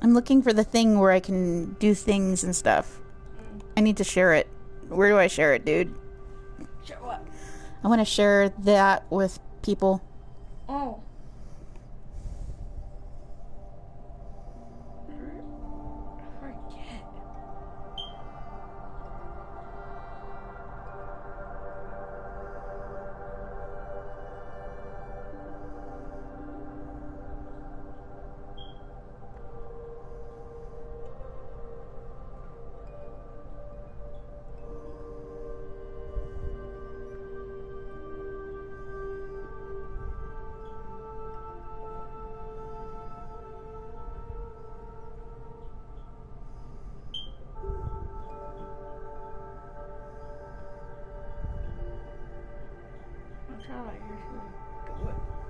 I'm looking for the thing where I can do things and stuff. I need to share it. Where do I share it, dude? Share what? I want to share that with people. Oh. Forget. I'm trying to usually do it.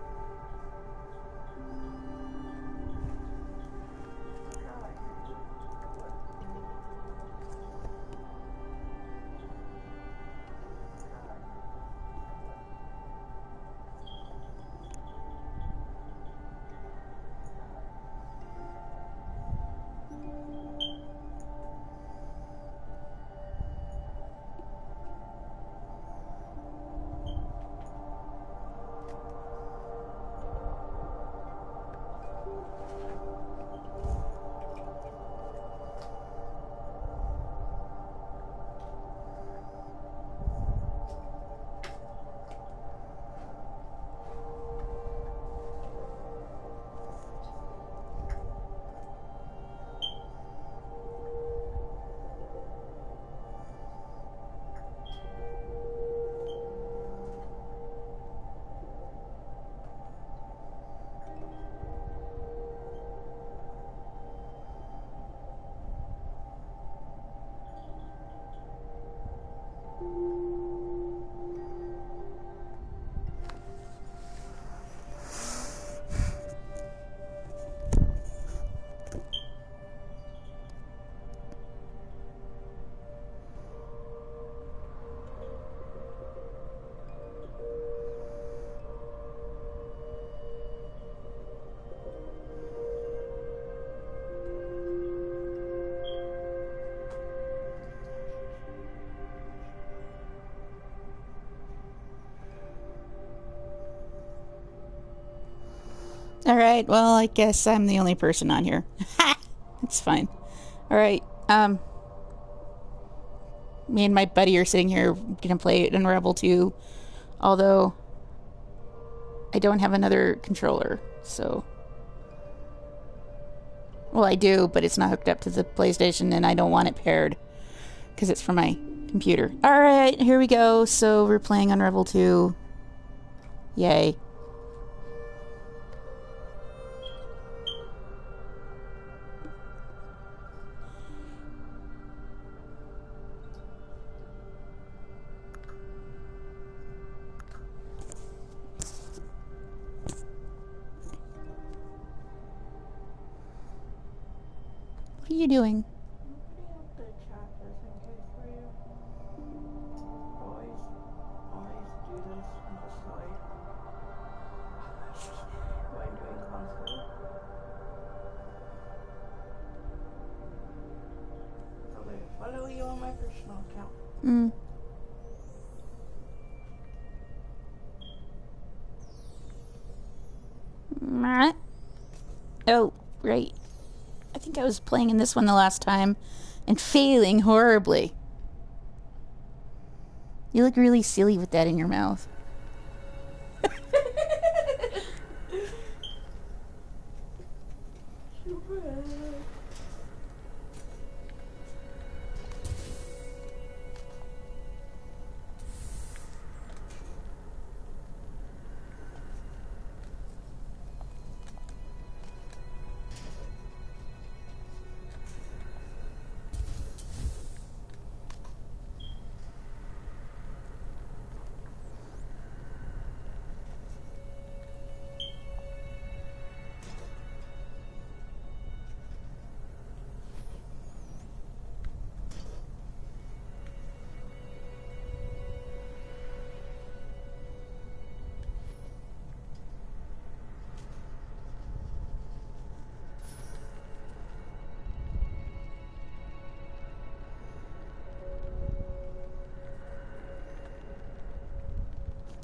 Alright, well, I guess I'm the only person on here. Ha! It's fine. Alright, me and my buddy are sitting here gonna play Unravel 2, although I don't have another controller, so... Well, I do, but it's not hooked up to the PlayStation, and I don't want it paired, because it's for my computer. Alright, here we go. So, we're playing Unravel 2. Yay. What are you doing? The chapters in case for you. Always do this on the side. When doing console. So they follow you on my personal account. Oh, right. I think I was playing in this one the last time and failing horribly. You look really silly with that in your mouth.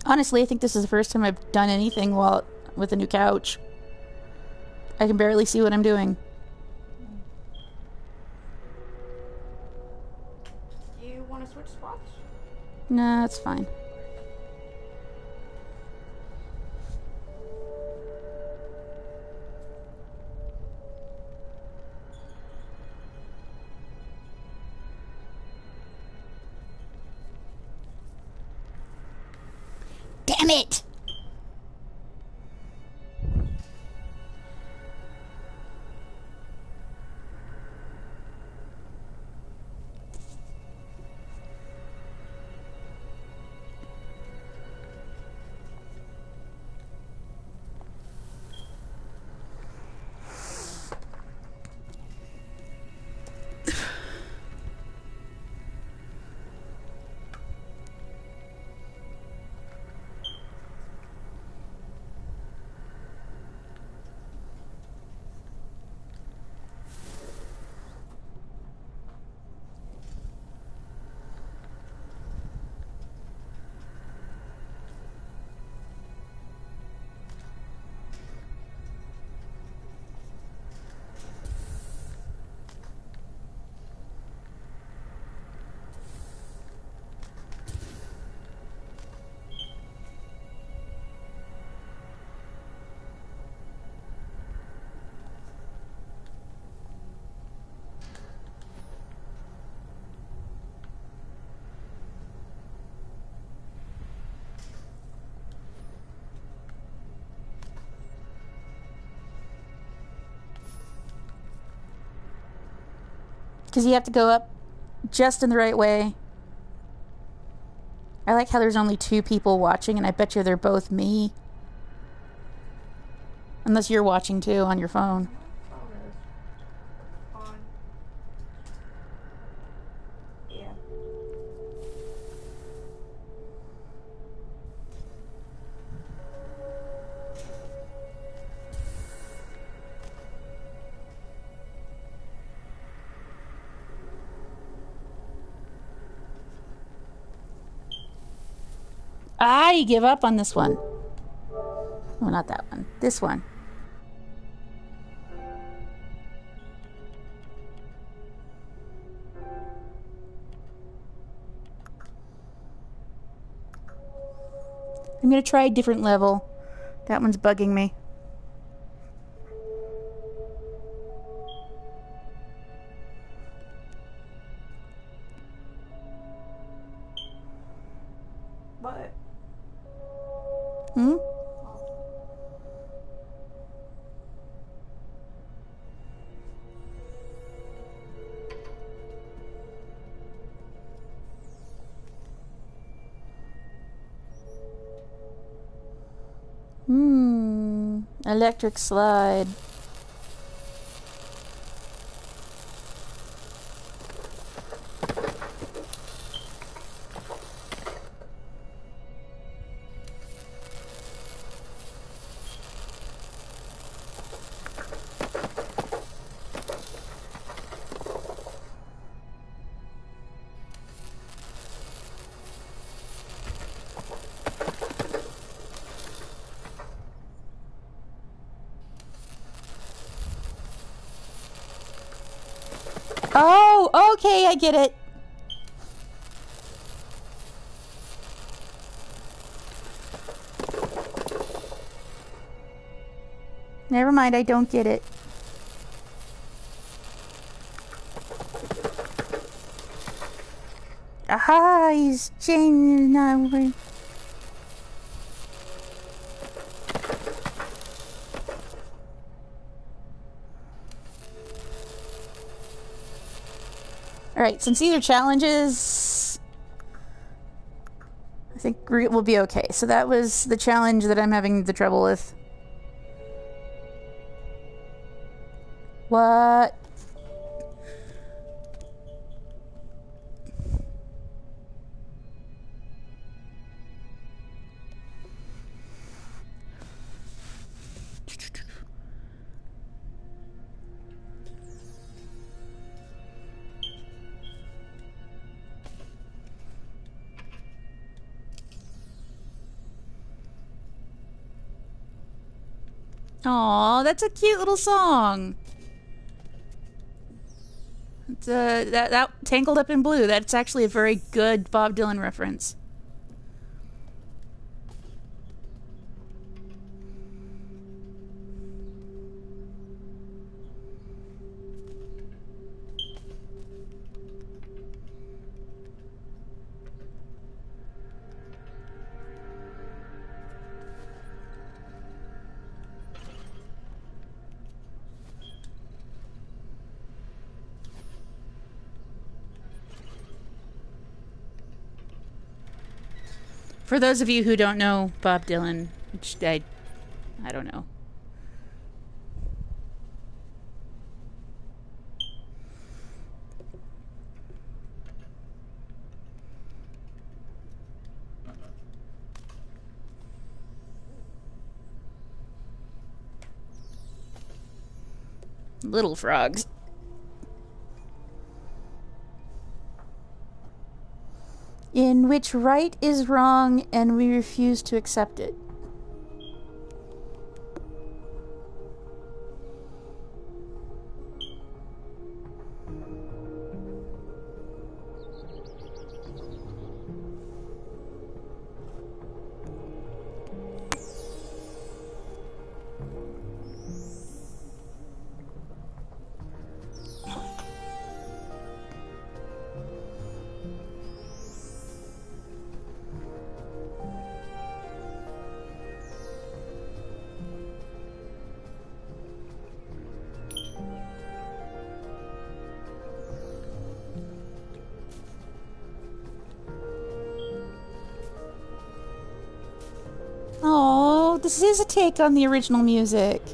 Honestly, I think this is the first time I've done anything while with a new couch. I can barely see what I'm doing. Do you want to switch spots? Nah, it's fine. Damn it! Because you have to go up just in the right way. I like how there's only 2 people watching, and I bet you they're both me. Unless you're watching too on your phone. Phone is on. Yeah. I give up on this one. Oh, not that one. This one. I'm gonna try a different level. That one's bugging me. But Hmm? Electric slide. Oh, okay, I get it. Never mind, I don't get it. Aha, he's changing now. Alright, since these are challenges, I think we'll be okay. So that was the challenge that I'm having the trouble with. What? Aw, that's a cute little song. It's, that Tangled Up in Blue. That's actually a very good Bob Dylan reference. For those of you who don't know Bob Dylan, which I don't know. Little frogs. In which right is wrong and we refuse to accept it. Oh, this is a take on the original music.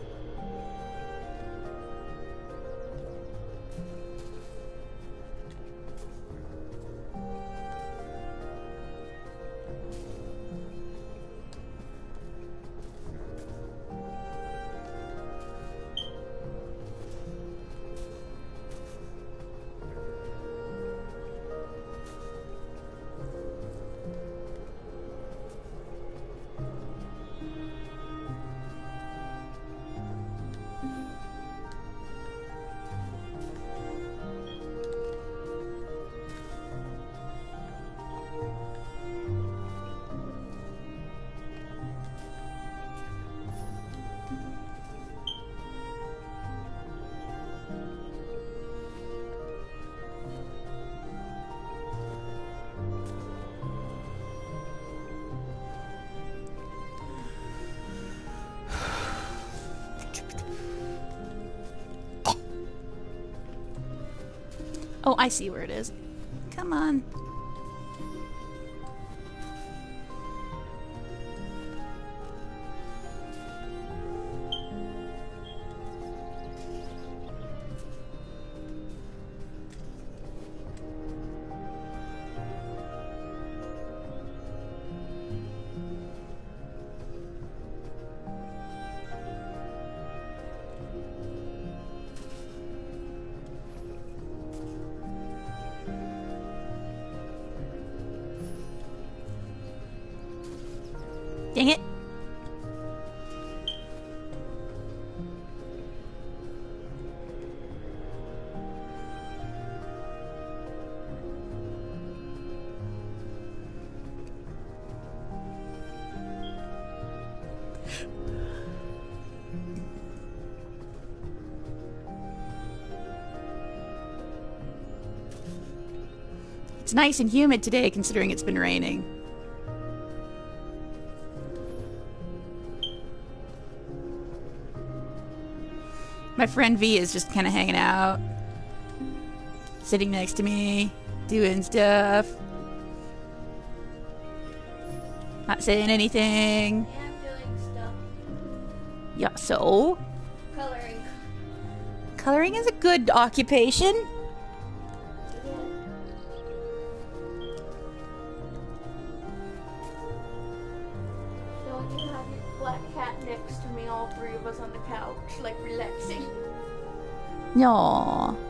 Oh, I see where it is. Come on. Dang it. It's nice and humid today considering it's been raining. My friend V is just kind of hanging out, sitting next to me, doing stuff, not saying anything. Yeah, I'm doing stuff. Yeah, so? Coloring. Coloring is a good occupation. Don't you have your black cat next to me, all three of us on the couch, like relaxing? Aww.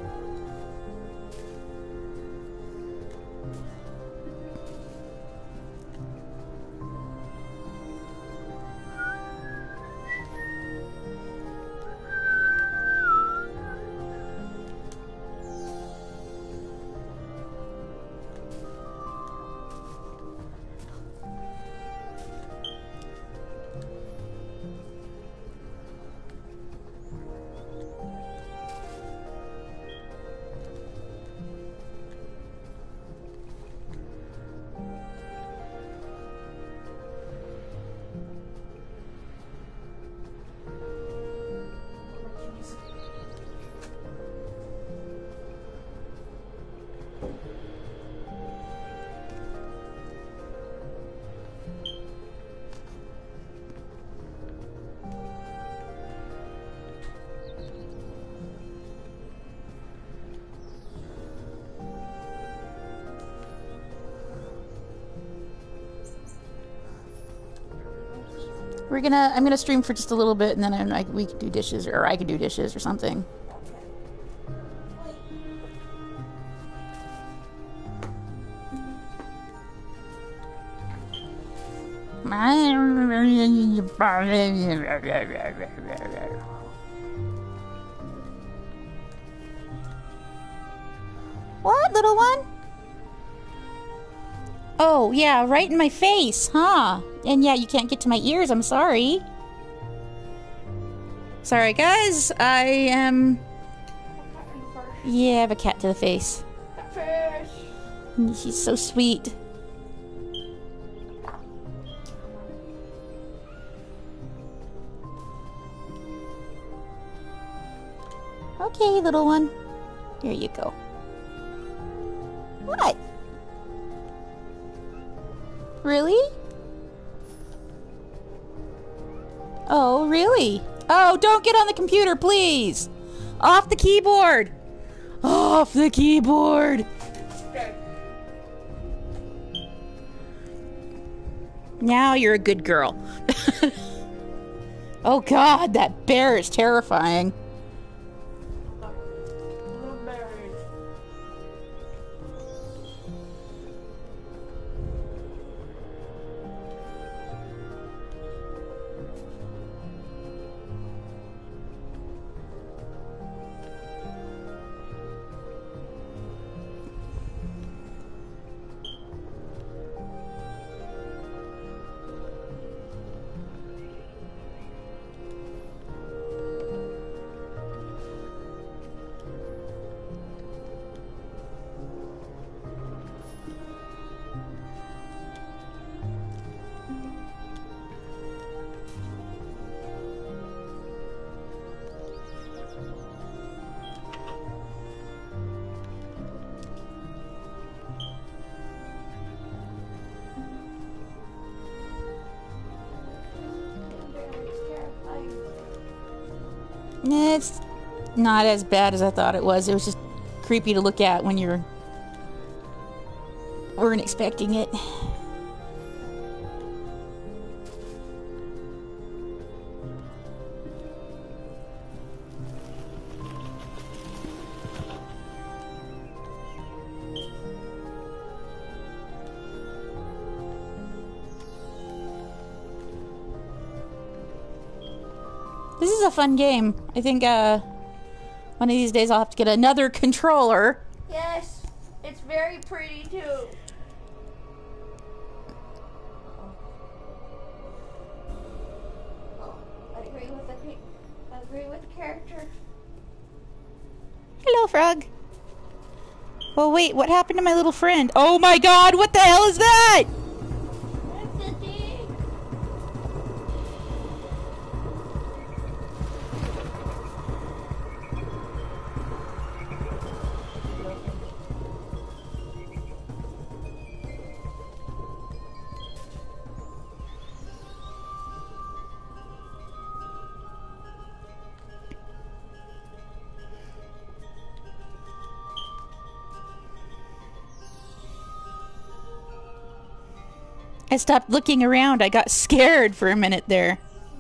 I'm gonna stream for just a little bit, and then we can do dishes, or I can do dishes or something. What, little one? Oh, yeah, right in my face, huh? And yeah, you can't get to my ears, I'm sorry. Sorry, guys, I am... Yeah, I have a cat to the face. She's so sweet. Okay, little one. Here you go. What? Really? Oh, really? Oh, don't get on the computer, please! Off the keyboard! Off the keyboard! Now you're a good girl. Oh god, that bear is terrifying. It's not as bad as I thought it was. It was just creepy to look at when you weren't expecting it. This is a fun game. I think one of these days I'll have to get another controller. Yes, it's very pretty too. I agree with the character. Hello, Frog. Well, wait, what happened to my little friend? Oh my god, what the hell is that? I stopped looking around. I got scared for a minute there.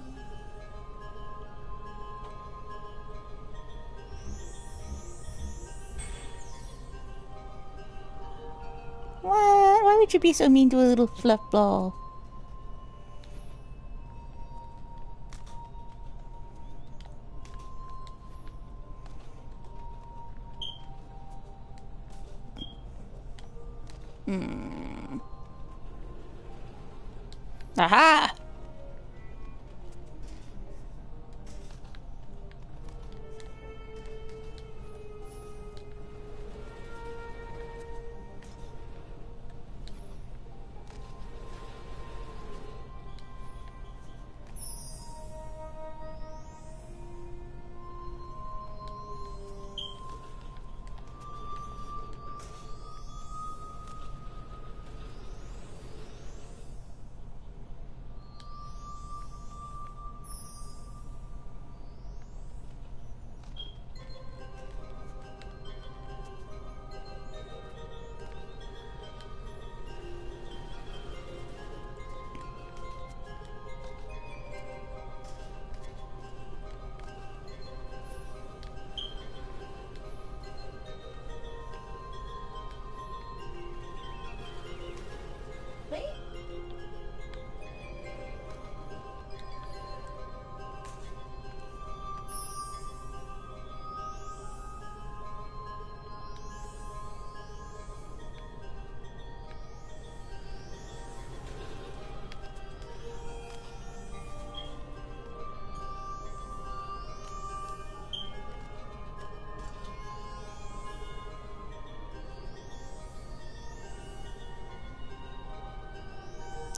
What? Why would you be so mean to a little fluff ball? Aha!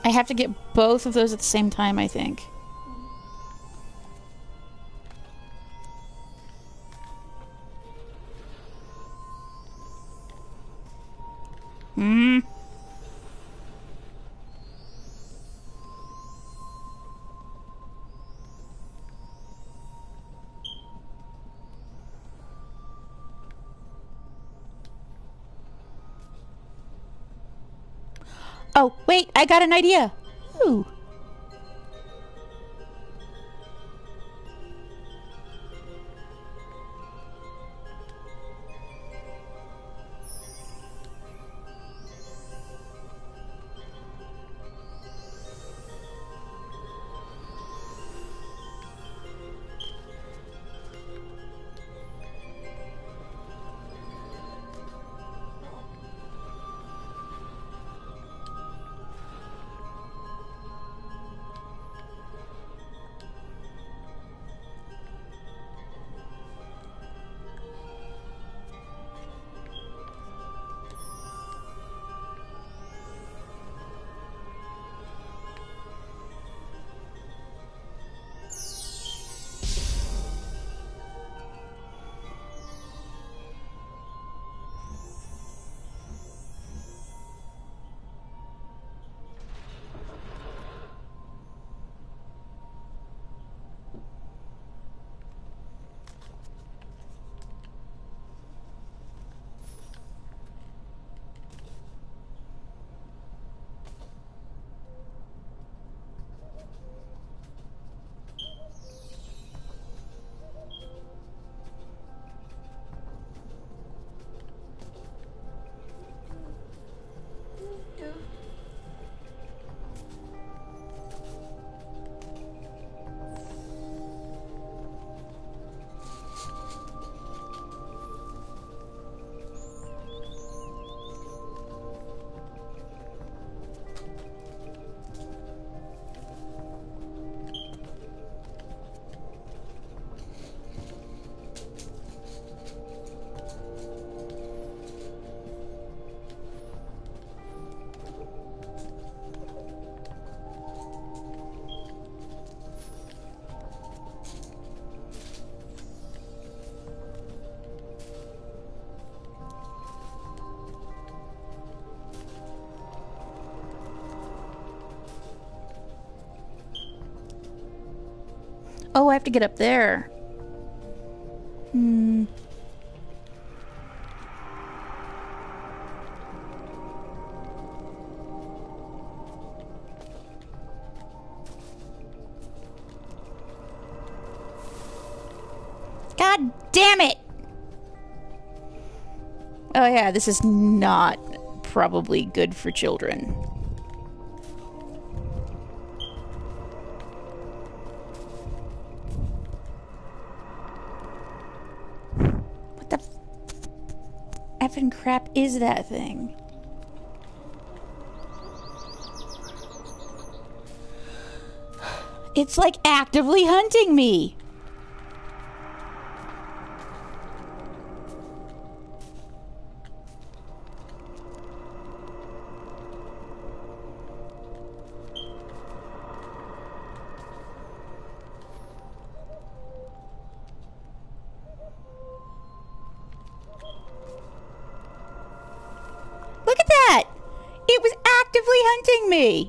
I have to get both of those at the same time, I think. Hmm. Oh, wait, I got an idea. Ooh. Oh, I have to get up there. Hmm. God damn it! Oh yeah, this is not probably good for children. What the effing crap is that thing? It's like actively hunting me. Look at that! It was actively hunting me!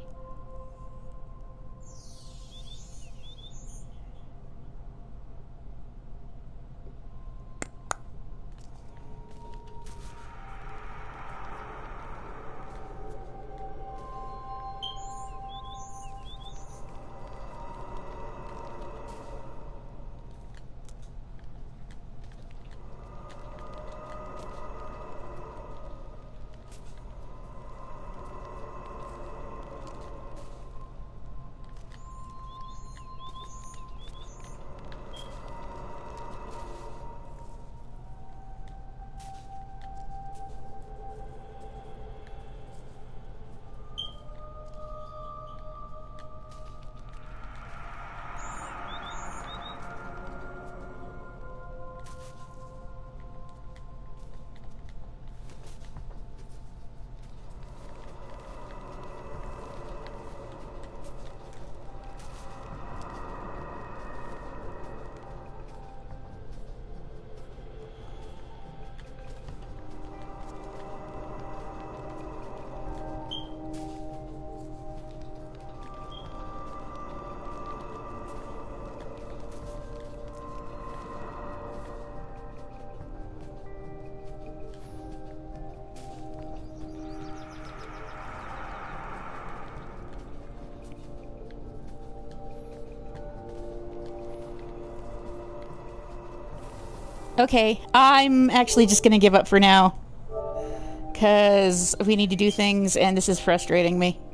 Okay, I'm actually just gonna give up for now. Because we need to do things, and this is frustrating me.